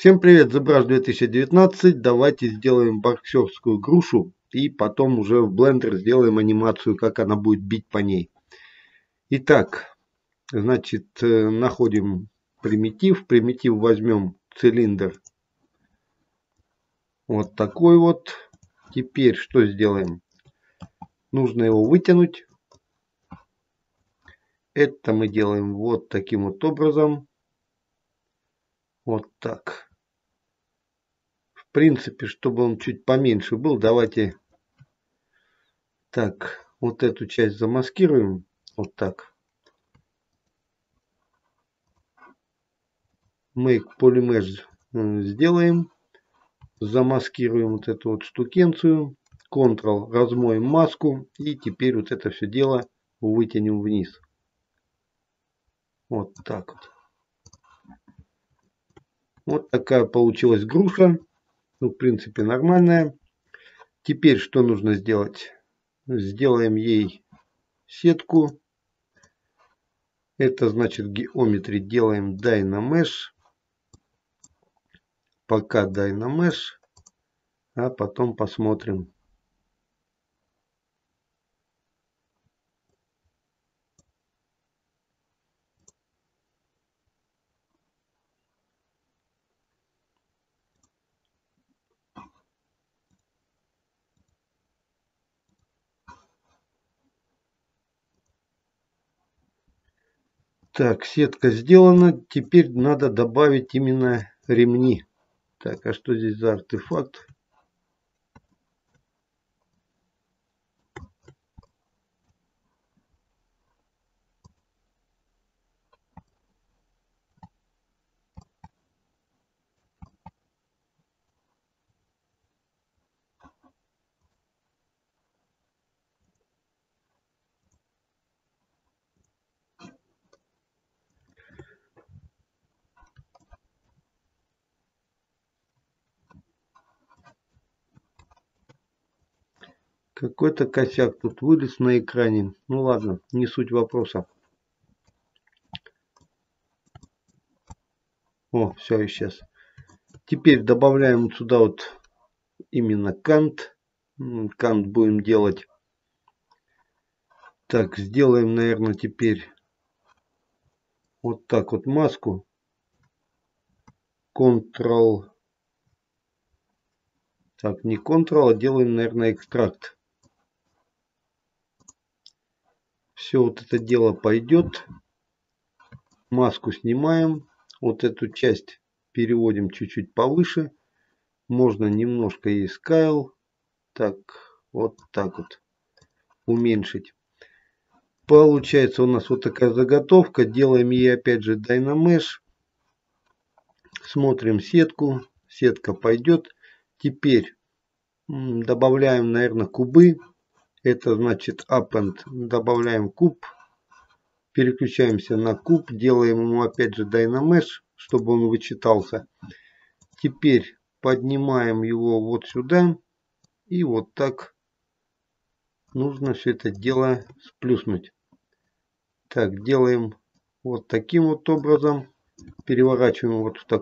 Всем привет, ZBrush 2019. Давайте сделаем боксерскую грушу и потом уже в Blender сделаем анимацию, как она будет бить по ней. Итак, значит, находим примитив. Примитив возьмем цилиндр. Вот такой вот. Теперь что сделаем? Нужно его вытянуть. Это мы делаем вот таким вот образом. Вот так. В принципе, чтобы он чуть поменьше был, давайте так, вот эту часть замаскируем. Вот так. Make Polymesh сделаем. Замаскируем вот эту вот штукенцию. Ctrl, размоем маску. И теперь вот это все дело вытянем вниз. Вот так вот. Вот такая получилась груша. Ну, в принципе, нормальная. Теперь что нужно сделать? Сделаем ей сетку. Это значит Geometry делаем Dynamesh. Пока Dynamesh. А потом посмотрим. Так, сетка сделана. Теперь надо добавить именно ремни. Так, а что здесь за артефакт? Какой-то косяк тут вылез на экране. Ну ладно, не суть вопроса. О, все, исчез. Теперь добавляем сюда вот именно кант. Кант будем делать. Так, сделаем, наверное, теперь вот так вот маску. Ctrl. Так, не Ctrl, а делаем, наверное, экстракт. Все вот это дело пойдет. Маску снимаем. Вот эту часть переводим чуть-чуть повыше. Можно немножко и scale. Так, вот так вот. Уменьшить. Получается у нас вот такая заготовка. Делаем ей опять же Dynamesh. Смотрим сетку. Сетка пойдет. Теперь добавляем, наверное, кубы. Это значит append. Добавляем куб. Переключаемся на куб. Делаем ему опять же Dynamesh, чтобы он вычитался. Теперь поднимаем его вот сюда. И вот так нужно все это дело сплюснуть. Так, делаем вот таким вот образом. Переворачиваем вот в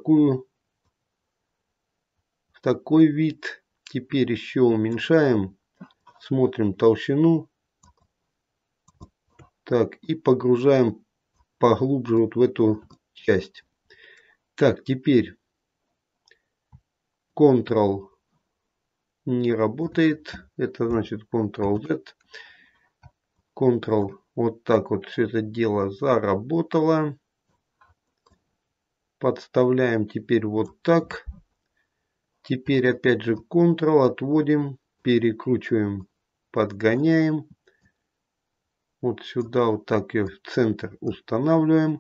такой вид. Теперь еще уменьшаем. Смотрим толщину. Так, и погружаем поглубже вот в эту часть. Так, теперь Ctrl не работает. Это значит Ctrl-Z. Ctrl. Вот так вот все это дело заработало. Подставляем теперь вот так. Теперь опять же Ctrl, отводим, перекручиваем, подгоняем. Вот сюда вот так ее в центр устанавливаем.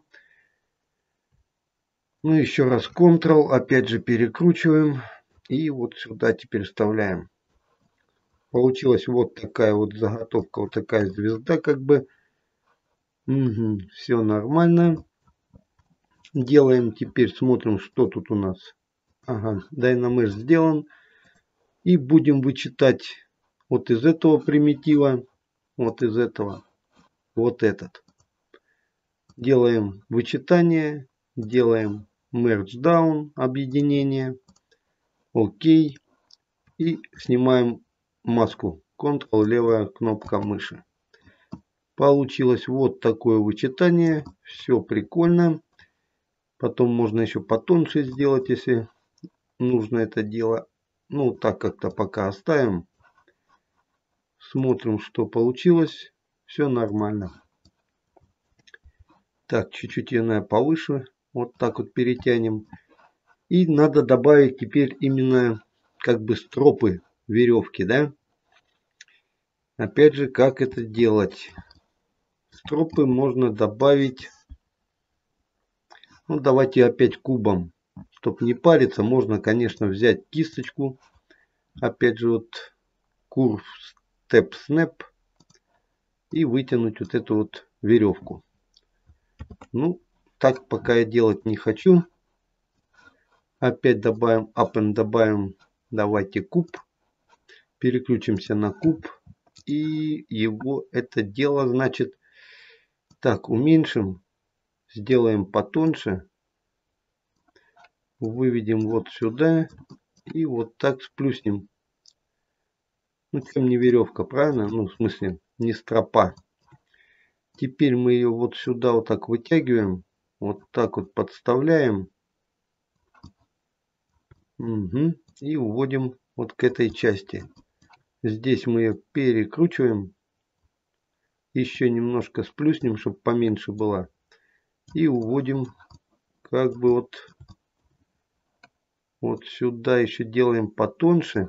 Ну еще раз Ctrl, опять же перекручиваем. И вот сюда теперь вставляем. Получилась вот такая вот заготовка, вот такая звезда как бы. Угу, все нормально. Делаем теперь, смотрим, что тут у нас. Ага, Dynamesh сделан. И будем вычитать вот из этого примитива, вот из этого, вот этот. Делаем вычитание, делаем Merge Down, объединение. Окей. И снимаем маску. Ctrl, левая кнопка мыши. Получилось вот такое вычитание. Все прикольно. Потом можно еще потоньше сделать, если нужно это дело. Ну, так как-то пока оставим. Смотрим, что получилось. Все нормально. Так, чуть-чуть ее, наверное, повыше. Вот так вот перетянем. И надо добавить теперь именно как бы стропы веревки, да? Опять же, как это делать? Стропы можно добавить. Ну, давайте опять кубом. Чтобы не париться, можно, конечно, взять кисточку. Опять же, вот Curve Step Snap. И вытянуть вот эту вот веревку. Ну, так пока я делать не хочу. Опять добавим Up and добавим. Давайте куб. Переключимся на куб. И его это дело, значит, так, уменьшим. Сделаем потоньше. Выведем вот сюда. И вот так сплюснем. Ну, чем не веревка, правильно? Ну, в смысле, не стропа. Теперь мы ее вот сюда вот так вытягиваем. Вот так вот подставляем. Угу. И уводим вот к этой части. Здесь мы ее перекручиваем. Еще немножко сплюснем, чтобы поменьше была. И уводим как бы вот сюда еще делаем потоньше.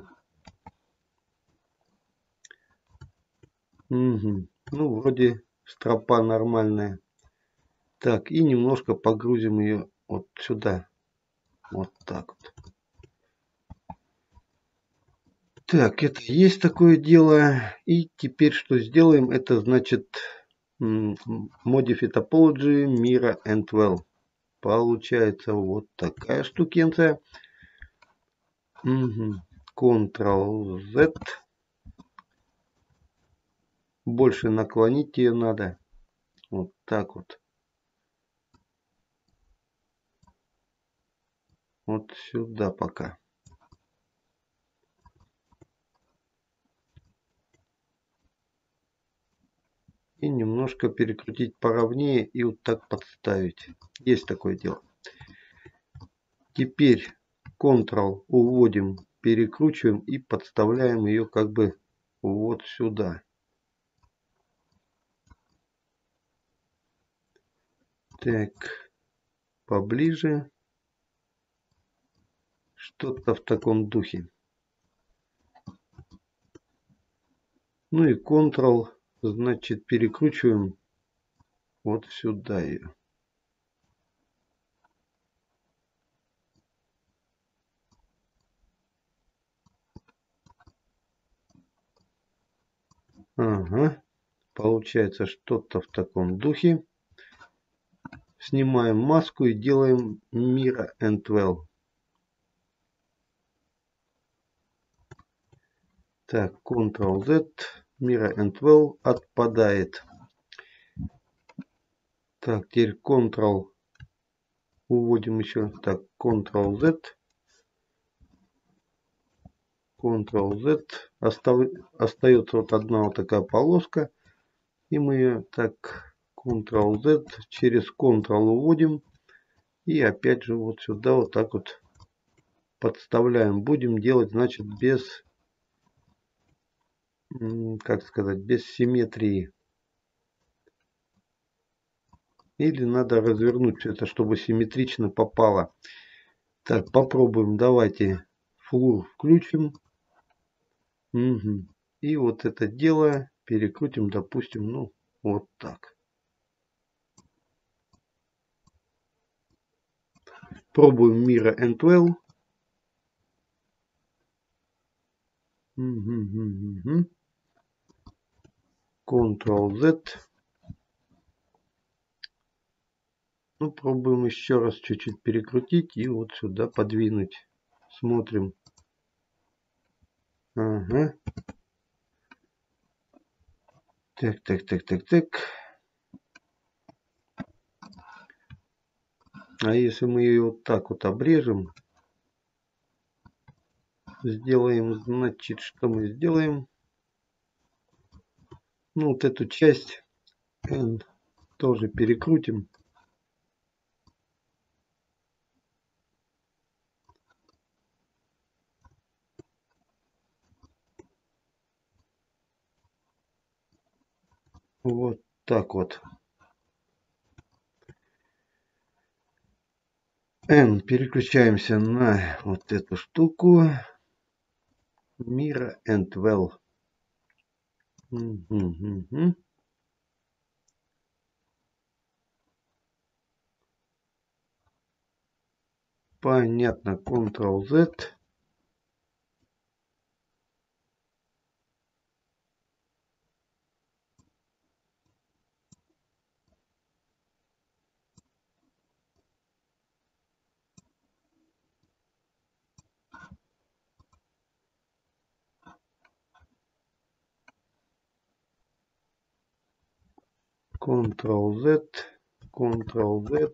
Угу. Ну, вроде стропа нормальная. Так, и немножко погрузим ее вот сюда. Вот так вот. Так, это есть такое дело. И теперь что сделаем? Это значит Modify Topology, Mira and Well. Получается вот такая штукенция. Угу. Ctrl-Z. Больше наклонить ее надо. Вот так вот. Вот сюда пока. И немножко перекрутить поровнее и вот так подставить. Есть такое дело. Теперь Ctrl уводим, перекручиваем и подставляем ее как бы вот сюда. Так, поближе. Что-то в таком духе. Ну и Ctrl, значит, перекручиваем вот сюда ее. Ага, получается что-то в таком духе. Снимаем маску и делаем Mira and Well. Так, Ctrl-Z, Mira and Well отпадает. Так, теперь Ctrl, уводим еще. Так, Ctrl-Z. Ctrl-Z. Остается вот одна вот такая полоска. И мы ее так, Ctrl-Z, через Ctrl уводим. И опять же вот сюда вот так вот подставляем. Будем делать, значит, без, как сказать, без симметрии. Или надо развернуть все это, чтобы симметрично попало. Так, попробуем. Давайте флур включим. Угу. И вот это дело перекрутим, допустим, ну, вот так. Пробуем Mira and Well. Угу. Ctrl-Z. Ну, пробуем еще раз чуть-чуть перекрутить и вот сюда подвинуть. Смотрим. Ага. Так. А если мы ее вот так вот обрежем, сделаем, значит, что мы сделаем? Ну, вот эту часть N тоже перекрутим. Вот так вот. N переключаемся на вот эту штуку. Mira and Well. Понятно. Ctrl-Z. Ctrl-Z. Ctrl-Z.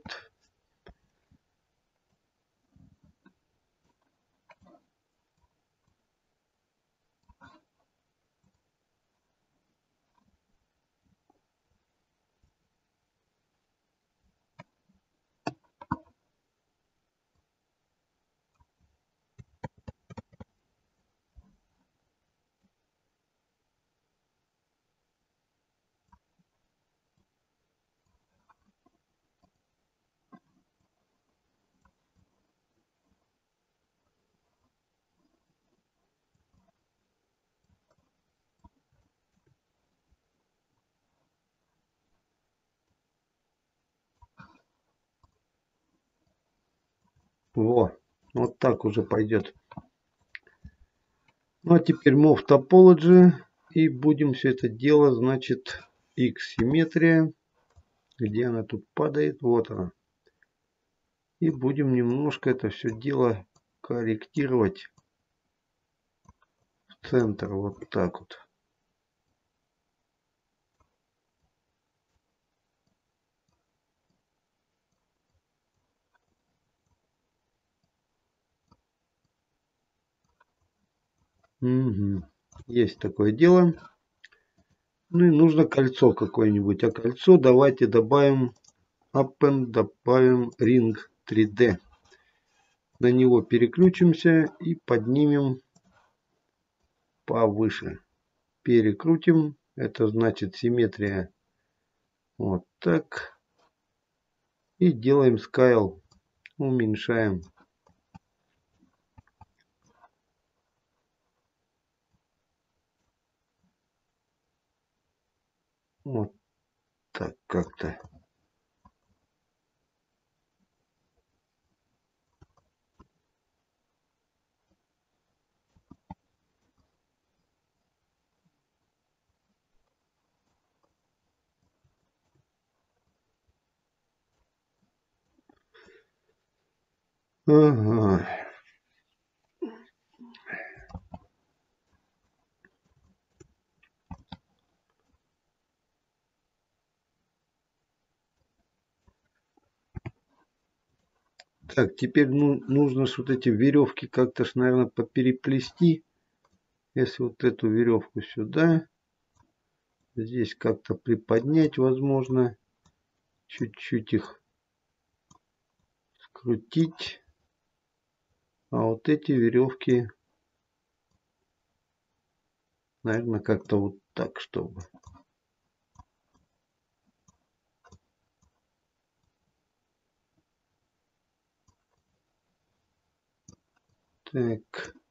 Во. Вот так уже пойдет. Ну а теперь Move Topology. И будем все это дело, значит, X симметрия. Где она тут падает? Вот она. И будем немножко это все дело корректировать в центр. Вот так вот. Угу. Есть такое дело. Ну и нужно кольцо какое-нибудь. А кольцо давайте добавим Append, добавим Ring 3D. На него переключимся и поднимем повыше. Перекрутим. Это значит симметрия. Вот так. И делаем Scale. Уменьшаем. Вот так как-то. Ага. Так, теперь нужно вот эти веревки как-то, наверное, попереплести. Если вот эту веревку сюда, здесь как-то приподнять, возможно, чуть-чуть их скрутить. А вот эти веревки, наверное, как-то вот так, чтобы. Так.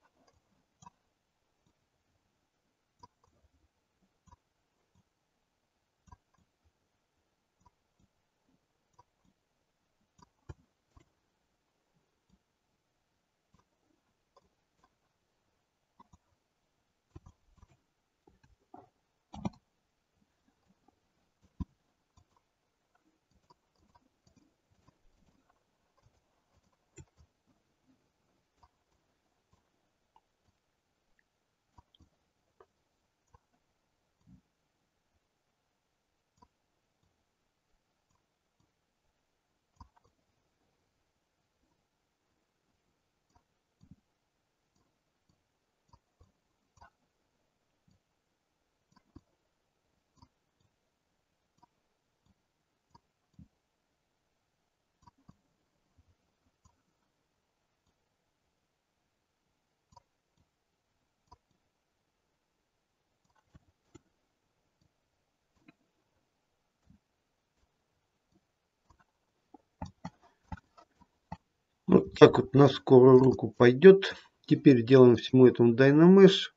Вот так вот на скорую руку пойдет. Теперь делаем всему этому Dynamesh.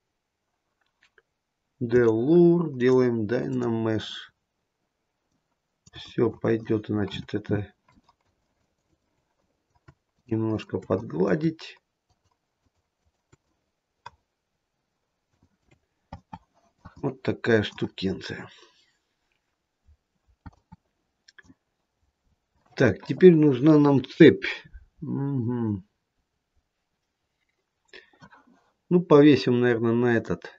Delure, делаем Dynamesh. Все пойдет, значит, это немножко подгладить. Вот такая штукенция. Так, теперь нужна нам цепь. Угу. Ну, повесим, наверное, на этот.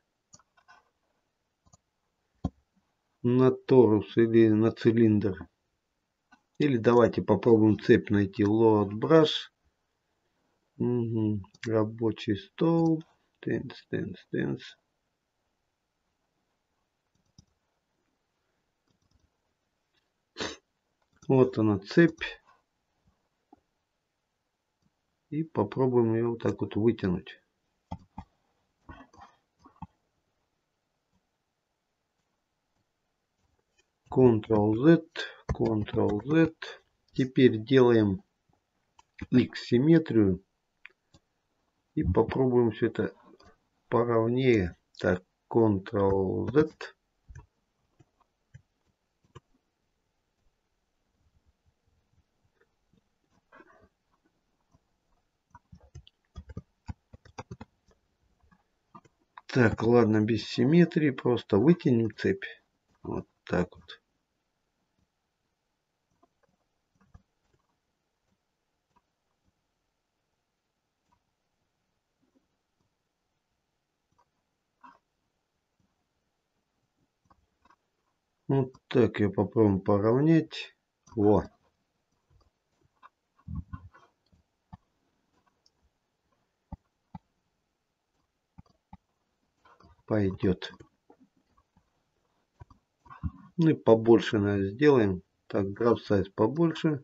На торус или на цилиндр. Или давайте попробуем цепь найти. Load brush. Угу. Рабочий стол. Tense. Вот она, цепь. И попробуем ее вот так вот вытянуть. Ctrl-Z, Ctrl-Z. Теперь делаем X-симметрию. И попробуем все это поровнее. Так, Ctrl-Z. Так, ладно, без симметрии. Просто вытянем цепь. Вот так вот. Вот так я попробуем поровнять. Во. Пойдет. Ну и побольше, наверное, сделаем. Так, graph size побольше.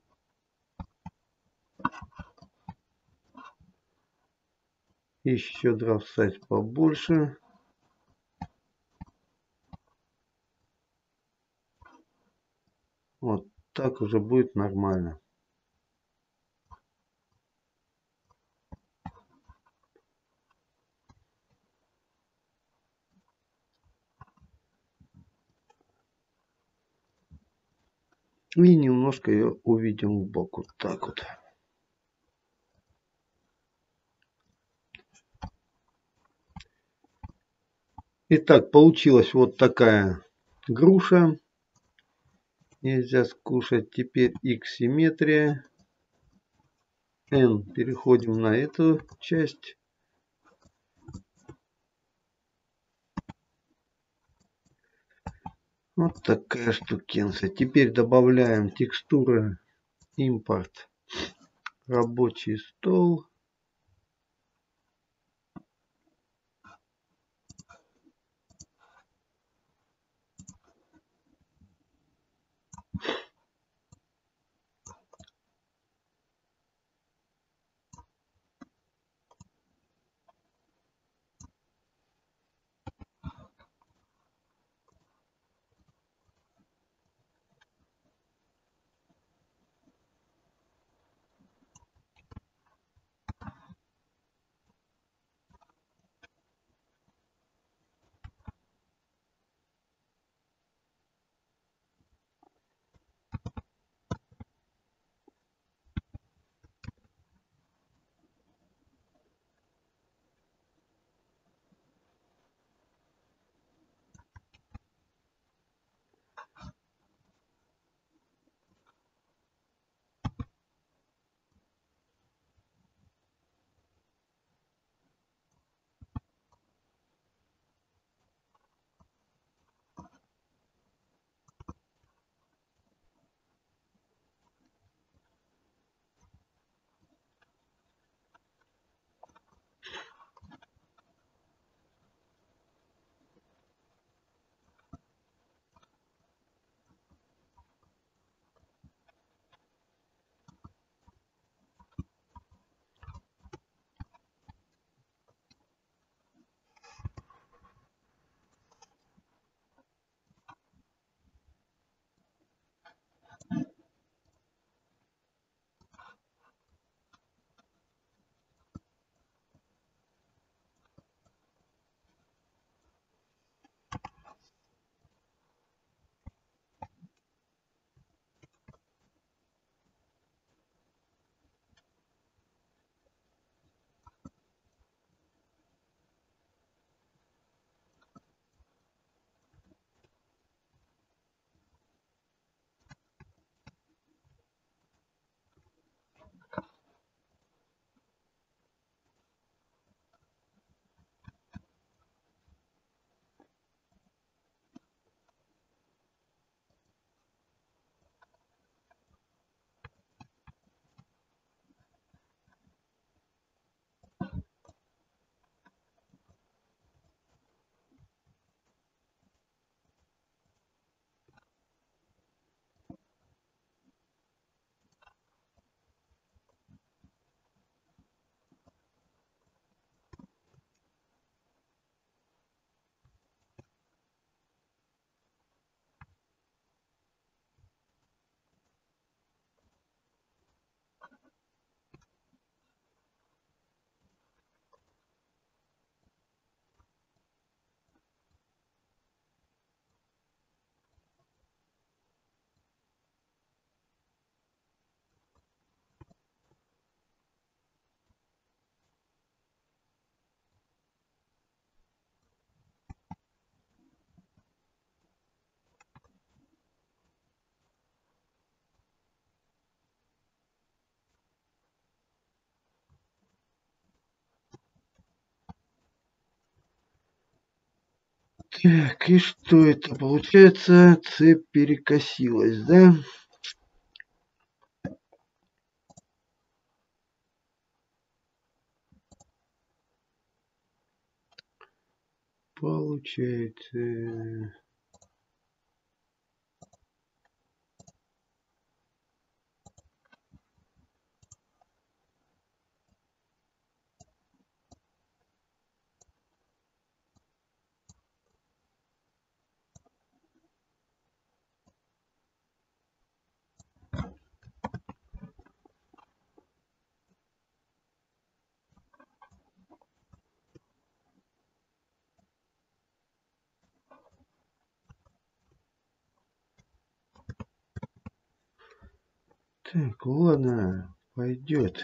Еще graph size побольше. Вот так уже будет нормально. И немножко ее увидим в бок. Вот так вот. Итак, получилась вот такая груша. Нельзя скушать. Теперь X-симметрия. N. Переходим на эту часть. Вот такая штукенция. Теперь добавляем текстуры. Импорт. Рабочий стол. Так, и что это? Получается, цепь перекосилась, да? Получается... Так, ладно, пойдет.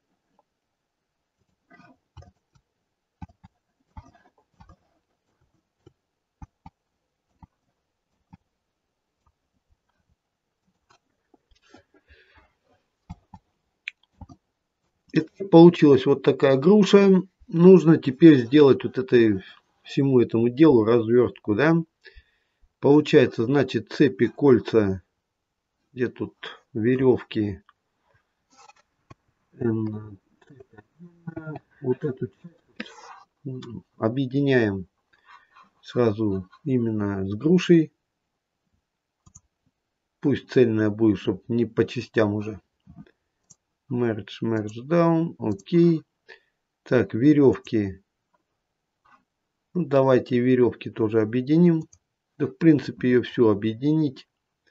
Это получилась вот такая груша. Нужно теперь сделать вот этой всему этому делу развертку, да? Получается, значит, цепи, кольца, где тут веревки, вот эту объединяем сразу именно с грушей. Пусть цельная будет, чтобы не по частям уже. Merge, merge down, окей. Так, веревки. Ну, давайте веревки тоже объединим. Да, в принципе, ее все объединить.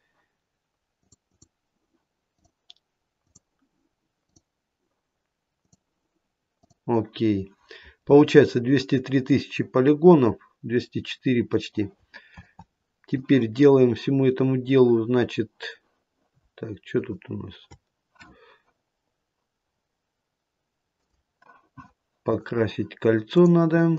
Окей. Получается 203 тысячи полигонов. 204 почти. Теперь делаем всему этому делу, значит... Так, что тут у нас? Покрасить кольцо надо.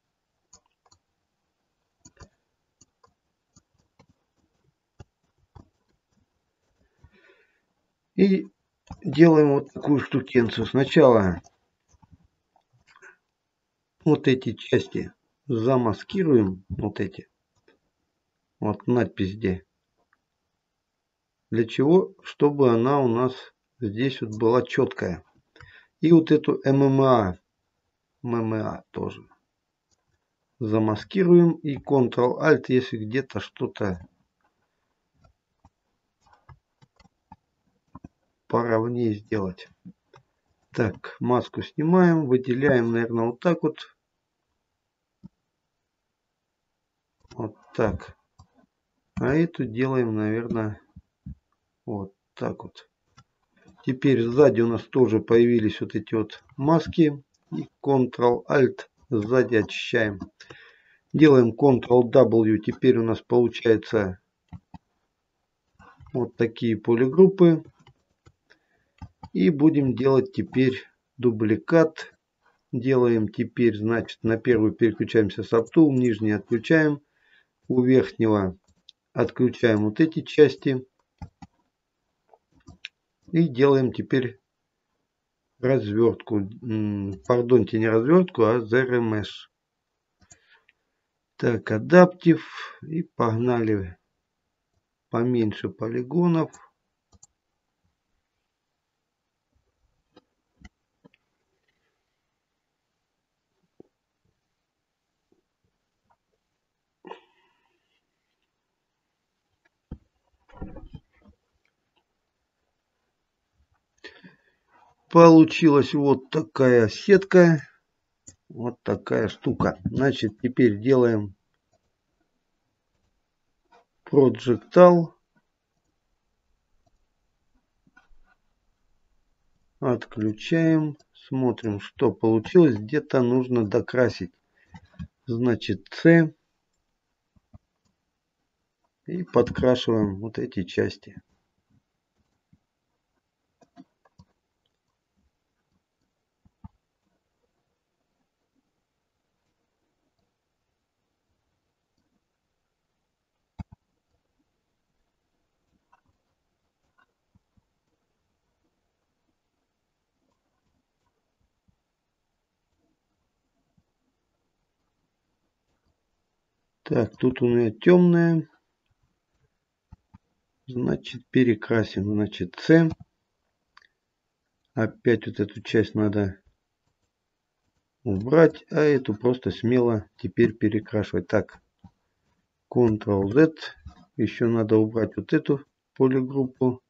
И делаем вот такую штукенцию. Сначала вот эти части замаскируем. Вот эти. Вот надпись где. Для чего? Чтобы она у нас здесь вот была четкая. И вот эту ММА тоже замаскируем. И Ctrl-Alt, если где-то что-то поровнее сделать. Так, маску снимаем, выделяем, наверное, вот так вот. Вот так. А эту делаем, наверное, вот так вот. Теперь сзади у нас тоже появились вот эти вот маски. И Ctrl-Alt сзади очищаем. Делаем Ctrl-W. Теперь у нас получается вот такие полигруппы. И будем делать теперь дубликат. Делаем теперь, значит, на первую переключаемся Subtool, нижний отключаем. У верхнего отключаем вот эти части. И делаем теперь развертку. Пардонте, не развертку, а Zero Mesh. Так, адаптив. И погнали. Поменьше полигонов. Получилась вот такая сетка. Вот такая штука. Значит, теперь делаем Projectile. Отключаем. Смотрим, что получилось. Где-то нужно докрасить. Значит, C. И подкрашиваем вот эти части. Так, тут у меня темная. Значит, перекрасим. Значит, С. Опять вот эту часть надо убрать, а эту просто смело теперь перекрашивать. Так, Ctrl-Z. Еще надо убрать вот эту полигруппу.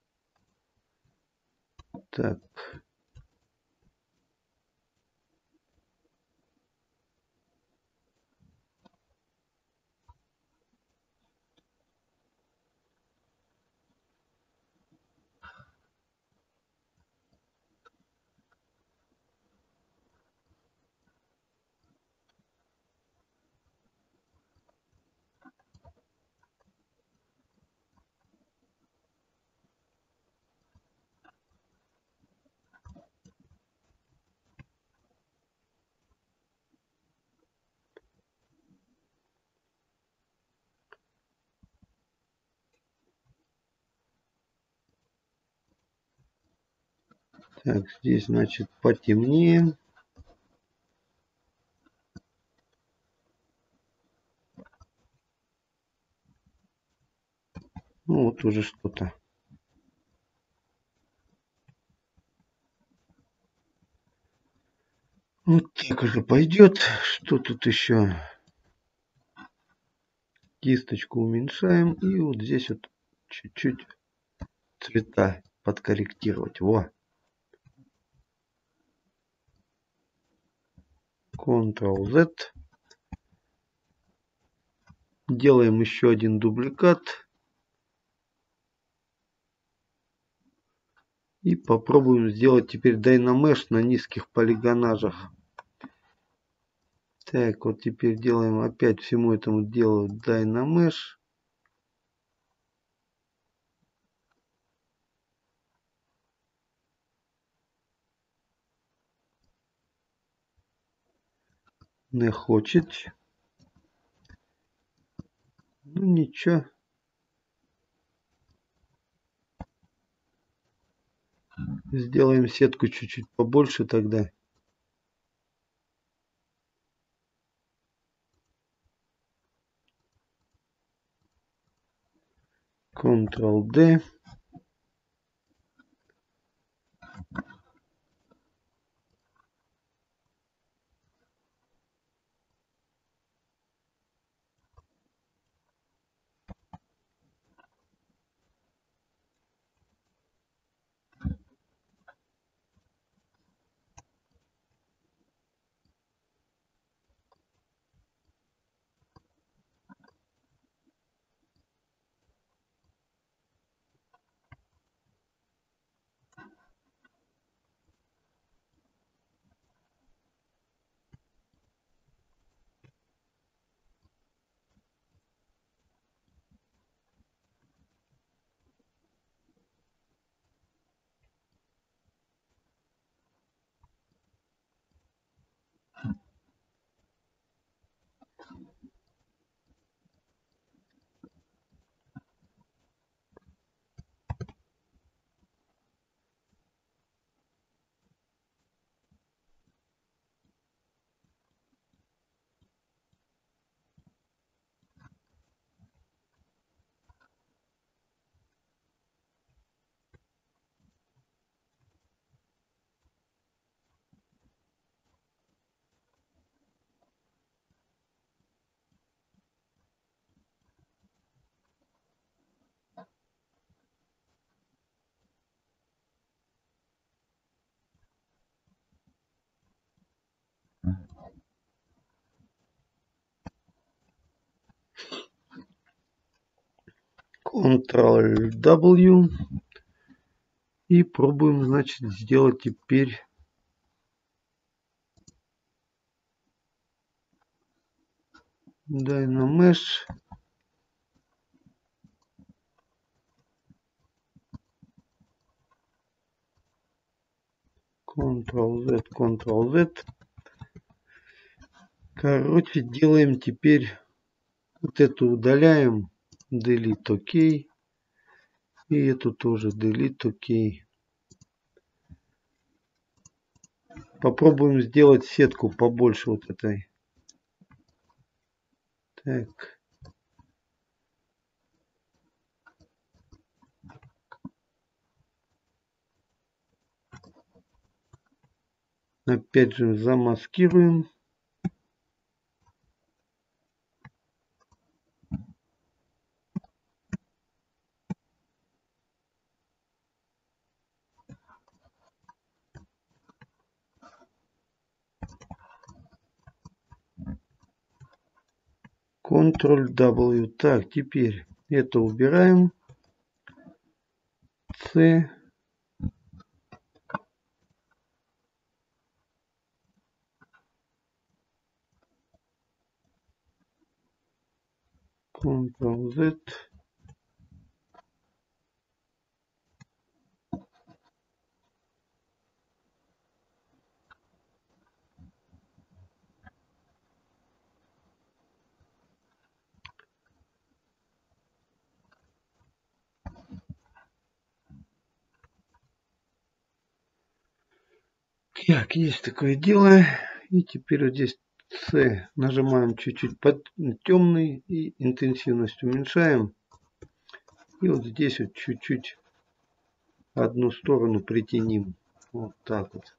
Так. Так, здесь, значит, потемнее. Ну, вот уже что-то. Вот так уже пойдет. Что тут еще? Кисточку уменьшаем. И вот здесь вот чуть-чуть цвета подкорректировать. Во. Ctrl-Z. Делаем еще один дубликат. И попробуем сделать теперь Dynamesh на низких полигонажах. Так, вот теперь делаем опять всему этому делу Dynamesh. Не хочет. Ну ничего. Сделаем сетку чуть-чуть побольше тогда. Ctrl-D. Ctrl-W. И пробуем, значит, сделать теперь Dynamesh. Ctrl-Z, Ctrl-Z. Короче, делаем теперь вот эту удаляем. Delete OK. И эту тоже Delete OK. Попробуем сделать сетку побольше вот этой. Так. Опять же замаскируем. Ctrl-W. Так, теперь это убираем. C. Ctrl-Z. Так, есть такое дело. И теперь вот здесь C нажимаем чуть-чуть под темный и интенсивность уменьшаем. И вот здесь вот чуть-чуть одну сторону притянем. Вот так вот.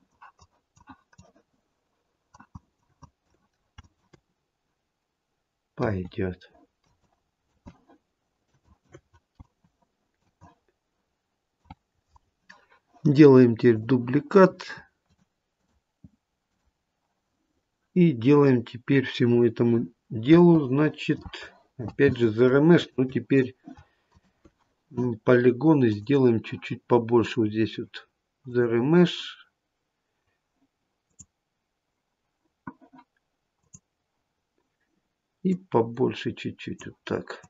Пойдет. Делаем теперь дубликат. И делаем теперь всему этому делу, значит, опять же ZRMesh, но теперь полигоны сделаем чуть-чуть побольше. Вот здесь вот ZRMesh. И побольше чуть-чуть вот так.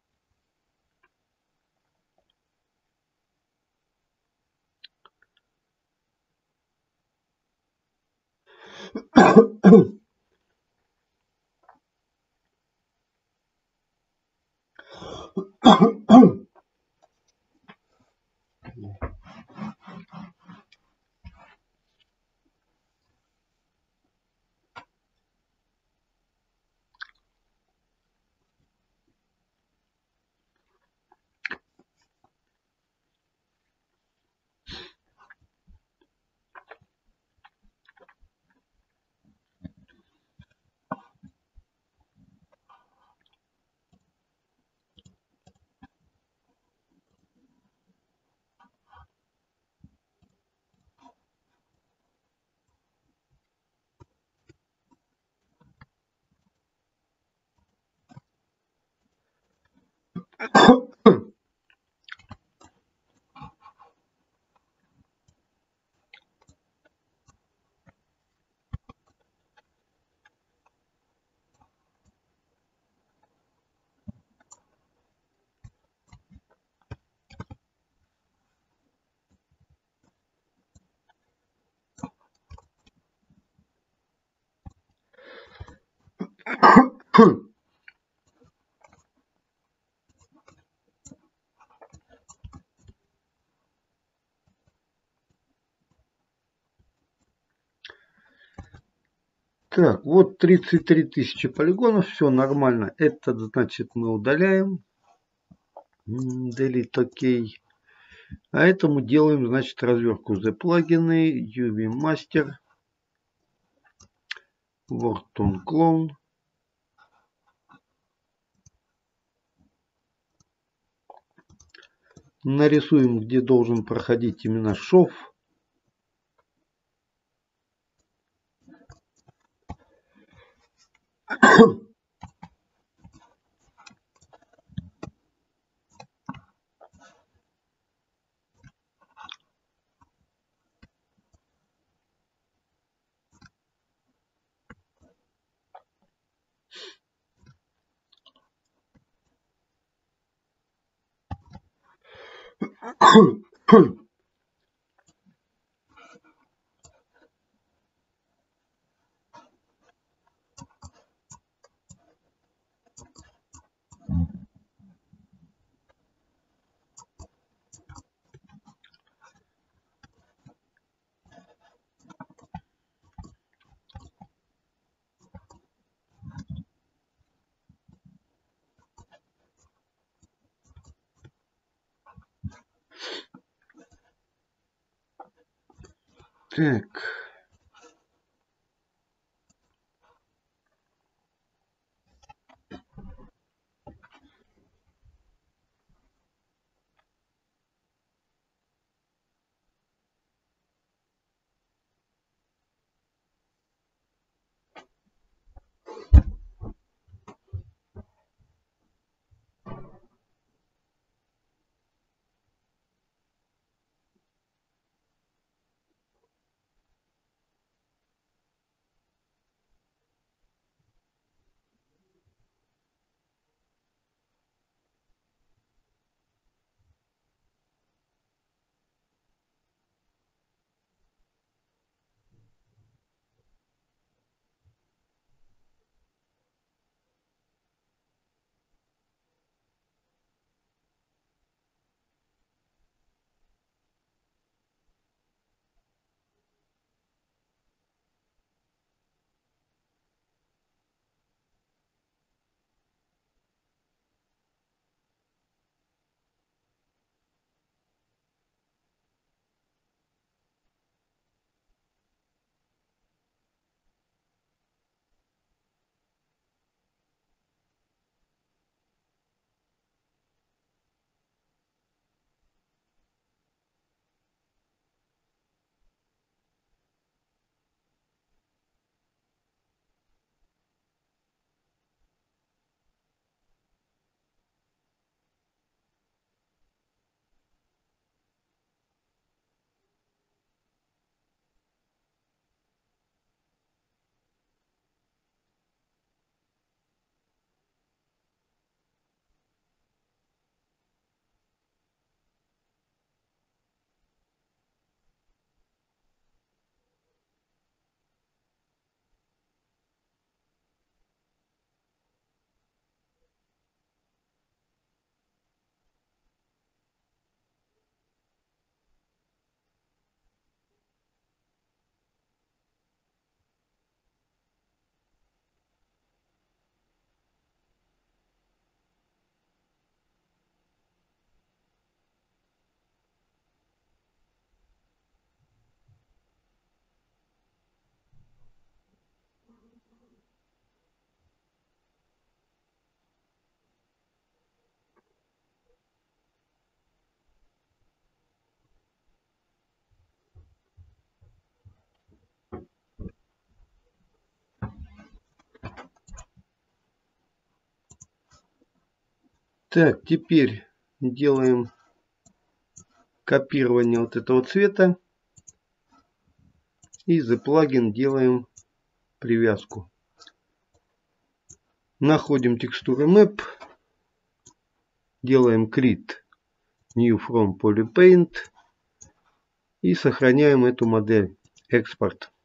Так, вот 33 тысячи полигонов, все нормально. Это значит мы удаляем. Delete OK. А этому делаем, значит, развертку The плагины, UV Master, Wordton Clone. Нарисуем, где должен проходить именно шов. Так. Так, теперь делаем копирование вот этого цвета. И за плагин делаем привязку. Находим текстуры Map. Делаем Create New from Polypaint. И сохраняем эту модель. Экспорт.